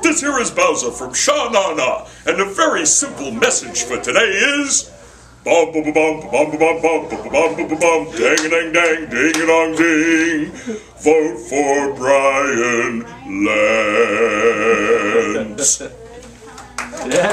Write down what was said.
This here is Bowzer from Sha Na Na, and a very simple message for today is bum bum bum bum bum bum bum bum bum bum dang a dang dang ding a dong ding. Vote for Bryan Lentz.